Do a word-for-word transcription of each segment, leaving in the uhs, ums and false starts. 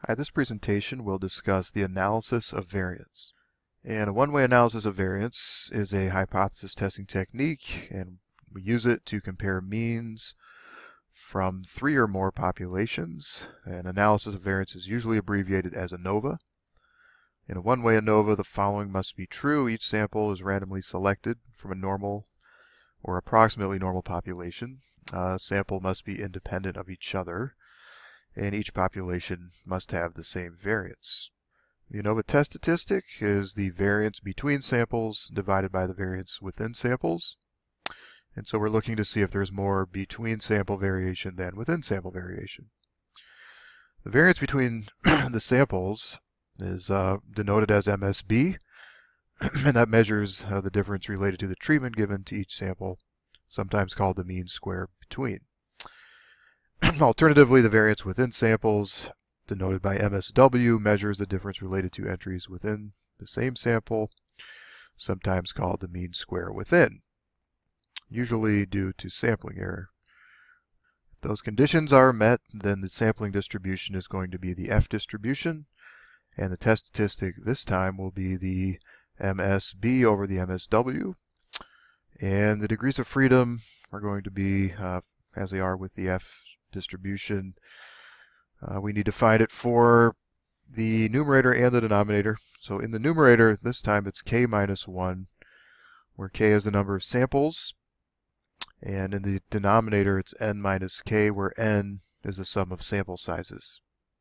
Hi, this presentation will discuss the analysis of variance. And a one-way analysis of variance is a hypothesis testing technique, and we use it to compare means from three or more populations. An analysis of variance is usually abbreviated as Anova. In a one-way Anova, the following must be true. Each sample is randomly selected from a normal or approximately normal population. A sample must be independent of each other, and each population must have the same variance. The Anova test statistic is the variance between samples divided by the variance within samples. And so we're looking to see if there's more between sample variation than within sample variation. The variance between the samples is uh, denoted as M S B, and that measures uh, the difference related to the treatment given to each sample, sometimes called the mean square between. Alternatively, the variance within samples, denoted by M S W, measures the difference related to entries within the same sample, sometimes called the mean square within, usually due to sampling error. If those conditions are met, then the sampling distribution is going to be the F distribution, and the test statistic this time will be the M S B over the M S W, and the degrees of freedom are going to be uh, as they are with the F distribution. Uh, we need to find it for the numerator and the denominator. So in the numerator, this time it's k minus one, where k is the number of samples. And in the denominator, it's n minus k, where n is the sum of sample sizes.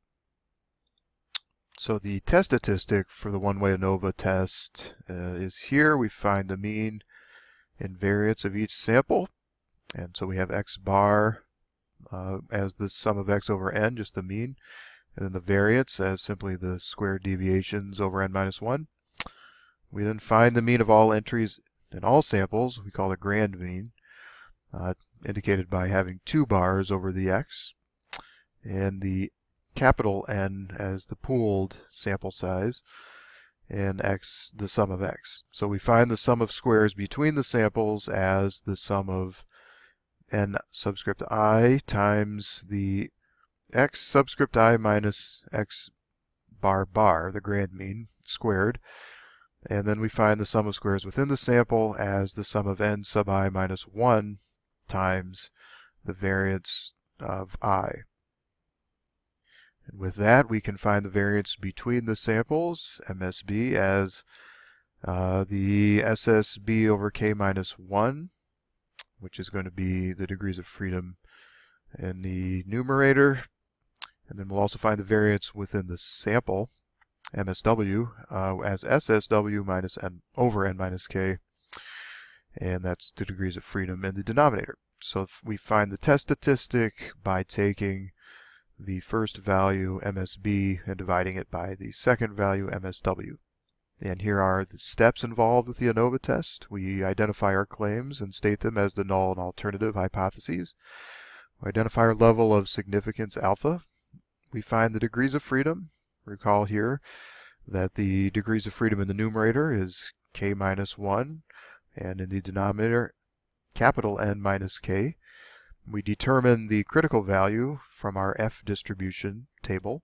So the test statistic for the one-way Anova test uh, is here. We find the mean and variance of each sample. And so we have x bar Uh, as the sum of x over n, just the mean, and then the variance as simply the squared deviations over n minus one. We then find the mean of all entries in all samples. We call it grand mean, uh, indicated by having two bars over the x, and the capital N as the pooled sample size, and x the sum of x. So we find the sum of squares between the samples as the sum of n subscript I times the x subscript I minus x bar bar, the grand mean, squared. And then we find the sum of squares within the sample as the sum of n sub I minus one times the variance of I. And with that, we can find the variance between the samples, M S B, as uh, the S S B over k minus one, which is going to be the degrees of freedom in the numerator. And then we'll also find the variance within the sample, M S W, uh, as S S W minus n over n minus k, and that's the degrees of freedom in the denominator. So if we find the test statistic by taking the first value, M S B, and dividing it by the second value, M S W. And here are the steps involved with the Anova test. We identify our claims and state them as the null and alternative hypotheses. We identify our level of significance alpha. We find the degrees of freedom. Recall here that the degrees of freedom in the numerator is k minus one, and in the denominator, capital N minus k. We determine the critical value from our F distribution table.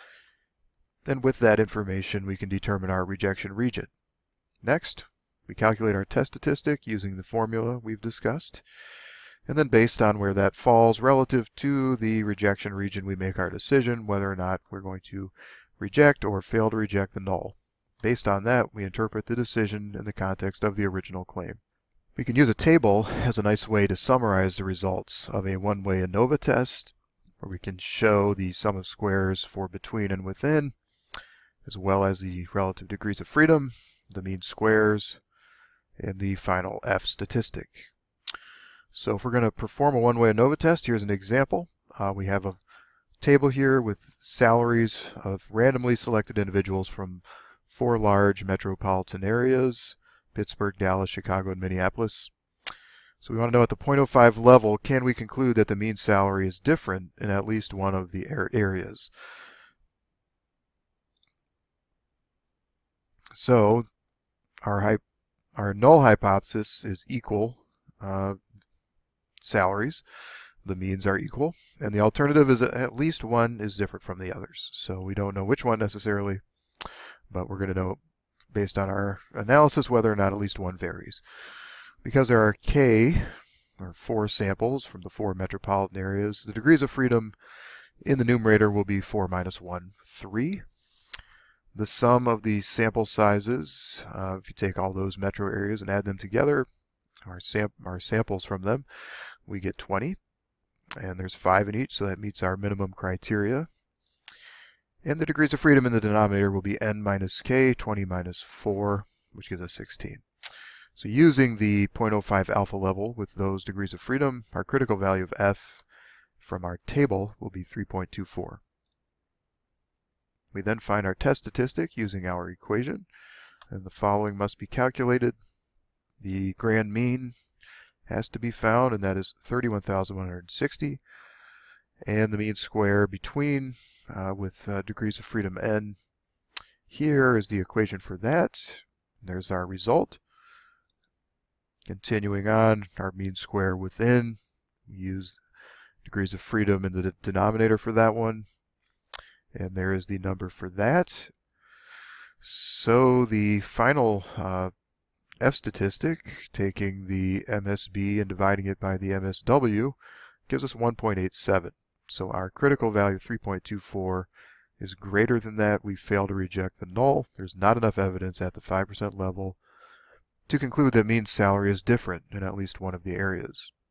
And with that information, we can determine our rejection region. Next, we calculate our test statistic using the formula we've discussed. And then based on where that falls relative to the rejection region, we make our decision whether or not we're going to reject or fail to reject the null. Based on that, we interpret the decision in the context of the original claim. We can use a table as a nice way to summarize the results of a one-way Anova test, where we can show the sum of squares for between and within, as well as the relative degrees of freedom, the mean squares, and the final F statistic. So if we're going to perform a one-way Anova test, here's an example. Uh, we have a table here with salaries of randomly selected individuals from four large metropolitan areas: Pittsburgh, Dallas, Chicago, and Minneapolis. So we want to know at the zero point zero five level, can we conclude that the mean salary is different in at least one of the areas? So our, our null hypothesis is equal uh, salaries. the means are equal, and the alternative is that at least one is different from the others. So we don't know which one necessarily, but we're going to know based on our analysis whether or not at least one varies. Because there are k, or four samples from the four metropolitan areas, the degrees of freedom in the numerator will be four minus one, three. The sum of the sample sizes, uh, if you take all those metro areas and add them together, our, sam our samples from them, we get twenty. And there's five in each, so that meets our minimum criteria. And the degrees of freedom in the denominator will be n minus k, twenty minus four, which gives us sixteen. So using the zero point zero five alpha level with those degrees of freedom, our critical value of f from our table will be three point two four. We then find our test statistic using our equation, and the following must be calculated. The grand mean has to be found, and that is thirty-one thousand one hundred sixty, and the mean square between uh, with uh, degrees of freedom n. Here is the equation for that. There's our result. Continuing on, our mean square within, we use degrees of freedom in the denominator for that one, and there is the number for that. So the final uh, F statistic, taking the M S B and dividing it by the M S W, gives us one point eight seven. So our critical value, three point two four, is greater than that. We fail to reject the null. There's not enough evidence at the five percent level to conclude that mean salary is different in at least one of the areas.